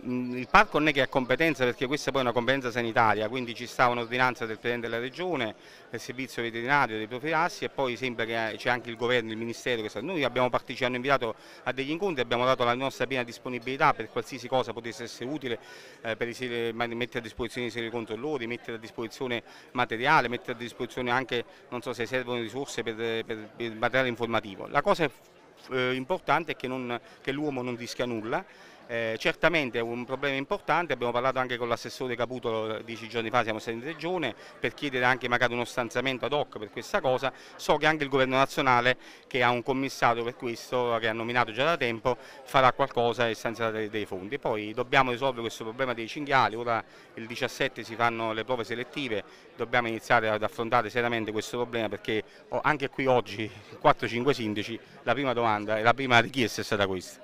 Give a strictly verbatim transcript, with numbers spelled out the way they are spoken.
Il parco non è che ha competenza, perché questa poi è una competenza sanitaria, quindi ci sta un'ordinanza del Presidente della Regione, del servizio veterinario, dei profilassi, e poi sembra che c'è anche il governo, il ministero che sta. Noi abbiamo partecipato, ci hanno invitato a degli incontri, abbiamo dato la nostra piena disponibilità per qualsiasi cosa potesse essere utile, eh, per i, mettere a disposizione i seri controllori, mettere a disposizione materiale, mettere a disposizione anche, non so se servono risorse per, per, per il materiale informativo. La cosa eh, importante è che, che l'uomo non rischia nulla. Eh, certamente è un problema importante, abbiamo parlato anche con l'assessore Caputo dieci giorni fa, siamo stati in regione per chiedere anche magari uno stanziamento ad hoc per questa cosa. So che anche il governo nazionale, che ha un commissario per questo, che ha nominato già da tempo, farà qualcosa e stanzierà dei, dei fondi. Poi dobbiamo risolvere questo problema dei cinghiali, ora il diciassette si fanno le prove selettive, dobbiamo iniziare ad affrontare seriamente questo problema, perché anche qui oggi quattro cinque sindaci, la prima domanda e la prima richiesta è stata questa.